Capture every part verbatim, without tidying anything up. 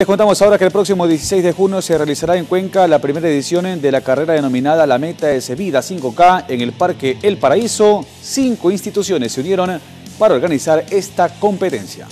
Les contamos ahora que el próximo dieciséis de junio se realizará en Cuenca la primera edición de la carrera denominada La Meta es Vida cinco K en el Parque El Paraíso. Cinco instituciones se unieron para organizar esta competencia.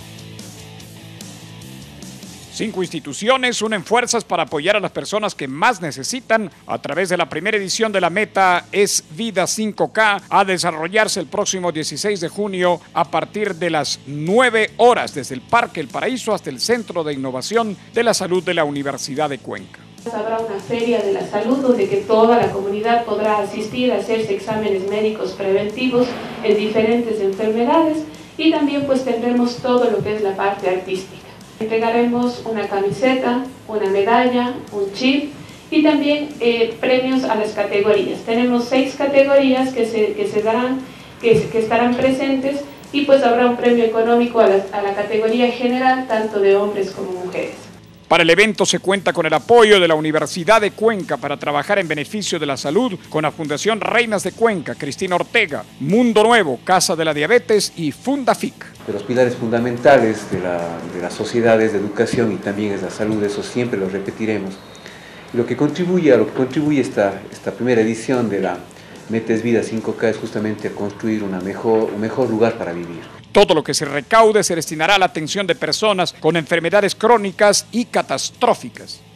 Cinco instituciones unen fuerzas para apoyar a las personas que más necesitan a través de la primera edición de La Meta es Vida cinco K a desarrollarse el próximo dieciséis de junio a partir de las nueve horas desde el Parque El Paraíso hasta el Centro de Innovación de la Salud de la Universidad de Cuenca. Habrá una feria de la salud donde que toda la comunidad podrá asistir a hacerse exámenes médicos preventivos en diferentes enfermedades y también pues tendremos todo lo que es la parte artística. Entregaremos una camiseta, una medalla, un chip y también eh, premios a las categorías. Tenemos seis categorías que se, que se darán, que, que estarán presentes y pues habrá un premio económico a la, a la categoría general, tanto de hombres como mujeres. Para el evento se cuenta con el apoyo de la Universidad de Cuenca para trabajar en beneficio de la salud con la Fundación Reinas de Cuenca, Cristina Ortega, Mundo Nuevo, Casa de la Diabetes y Fundafic. De los pilares fundamentales de la, de la sociedad es la educación y también es la salud, eso siempre lo repetiremos. Y lo que contribuye a lo que contribuye esta, esta primera edición de la Meta es Vida cinco K es justamente a construir una mejor, un mejor lugar para vivir. Todo lo que se recaude se destinará a la atención de personas con enfermedades crónicas y catastróficas.